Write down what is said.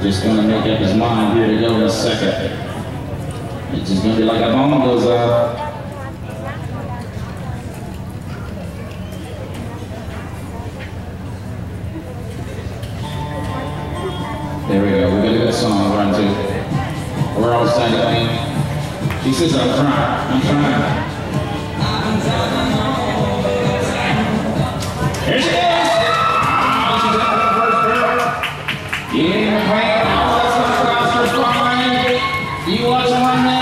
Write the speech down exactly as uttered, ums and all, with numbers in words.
Just gonna make up his mind here to go in a second. It's just gonna be like a bomb goes off. There we go. We got a good song to run to. We're all standing clean. She says, I'm trying. I'm trying. Here she is! Oh, she's up the first girl. You ain't even playing all that's going across her spine. You watch one minute.